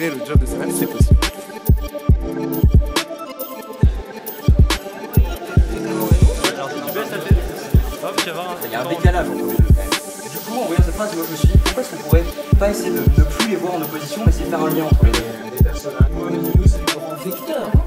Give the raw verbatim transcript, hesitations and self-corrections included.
gérer le job de Stéphane, c'est possible. Il y a un décalage entre les deux. Du coup, en voyant cette phrase, moi je me suis dit pourquoi est-ce qu'on pourrait pas essayer de ne plus les voir en opposition, mais essayer de faire un lien entre les deux. Des personnages. Nous, c'est le grand vecteur.